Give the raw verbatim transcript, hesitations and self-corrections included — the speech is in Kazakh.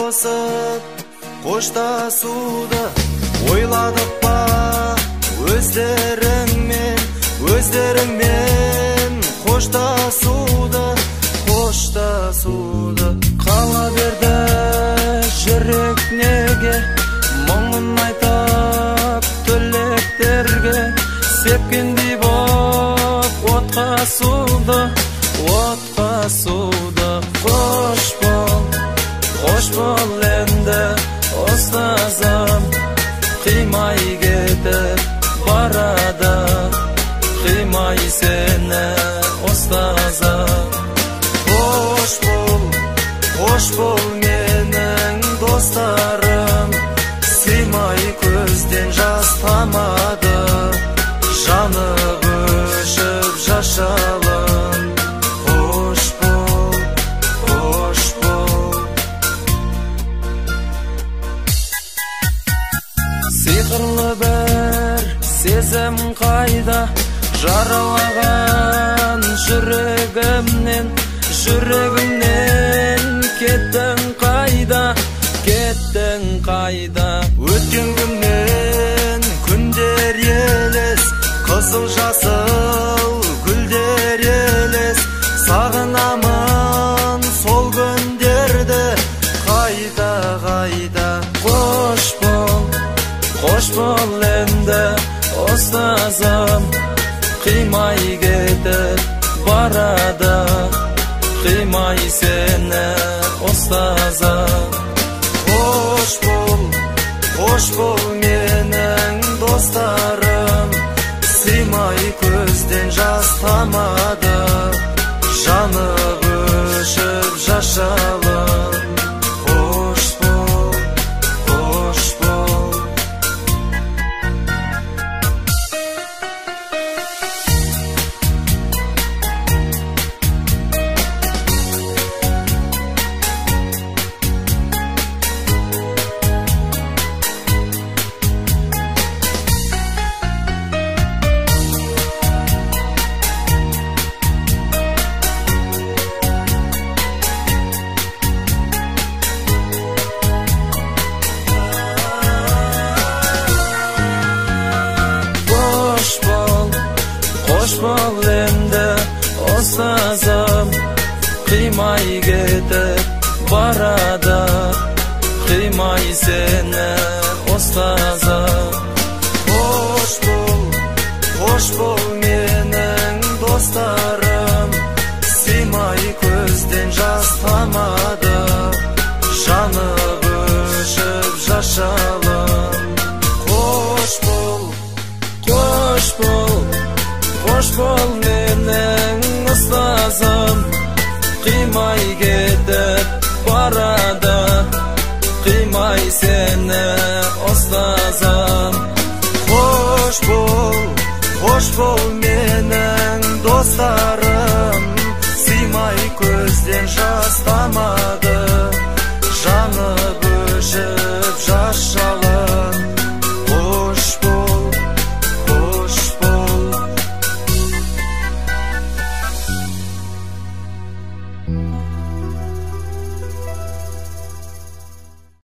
тосып қоштасуды ойладық па өздеріңмен өздеріңмен қоштасуды қоштасуды қала берді жүрек неге мұңын айтып тілектерге сепкендей боп отқа суды отқа суды қош бол қош бол енді ұстазым қимай кетіп барады қимай сені ұстазым қош бол қош бол менің достарым сыймай көзден жас тамады жаны өшіп жас жалын қош бол қош бол сиқырлы бір сезім қайда жаралаған жүрегімнен жүрегімнен кеттің қайда кеттің қайда өткен күннен күндер елес қызыл жасыл гүлдер елес сағынамын сол күндерді қайда қайда қош бол қош бол енді ұстазым қимай кетіп барады қимай сені ұстазым қош бол қош бол менің достарым сыймай көзден жас тамады жаны өшіп жас жалын қош бол қош бол қош бол енді ұстазым қимай кетіп барады қимай сені ұстазым қош бол қош бол менің достарым сыймай көзден жас тамады жаны өшіп жас жалын қош бол қош бол қош бол менің ұстазым қимай кетіп барады қимай сені ұстазым қош бол қош бол менің достарым сыймай көзден жас тамады